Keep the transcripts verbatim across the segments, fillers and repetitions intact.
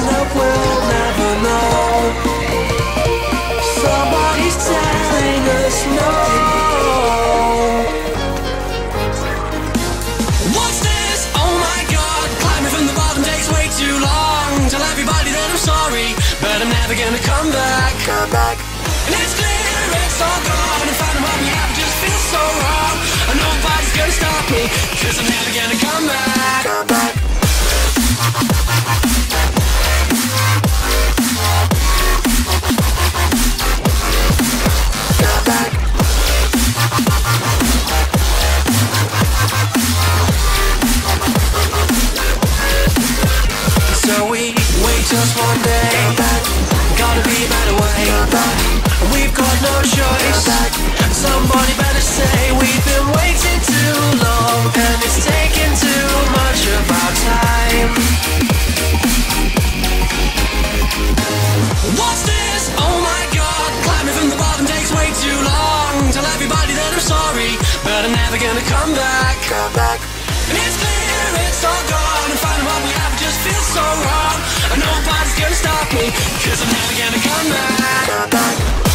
something that we'll never know. Somebody's telling us no. What's this? Oh my God, climbing from the bottom takes way too long. Tell everybody that I'm sorry, but I'm never gonna come back. Come back. And it's clear it's all gone, and finding what we have just feels so wrong. And nobody's gonna stop me, cause I'm never gonna come back. Come back. Come back. So we wait just one day. Come back. Gotta be a better way. Come back. We've got no choice. Come back. Somebody better say we've been waiting too long, and it's taken too much of our time. What's this? Oh my God, climbing from the bottom takes way too long. Tell everybody that I'm sorry, but I'm never gonna come back. Come back. And it's clear it's all gone, and finding what we have just feels so wrong. And nobody's gonna stop me, cause I'm never gonna come back. Come back.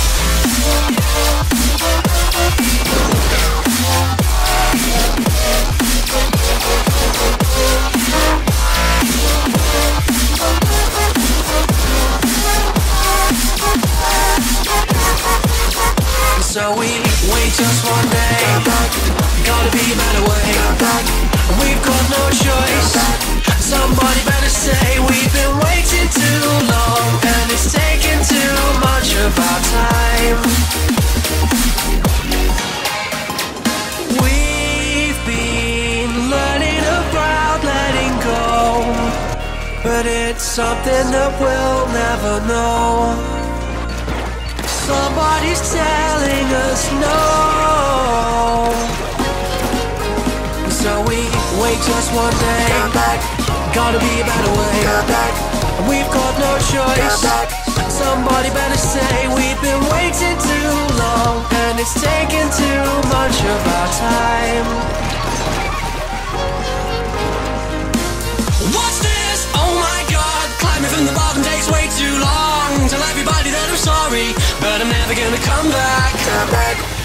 So we wait just one day. Gotta be a better way. We've got no choice. Somebody better say we've been waiting too long, and it's taken too much of our time. We've been learning about letting go, but it's something that we'll never know. Somebody's telling us no. So we wait just one day. Come back. Gotta be a better way. Come back. We've got no choice. Come back. Somebody better say we've been waiting too long, and it's taken too much of our time. What's this? Oh my God, climbing from the bottom takes way too long. Tell everybody that I'm sorry, but I'm never gonna come back. Come back.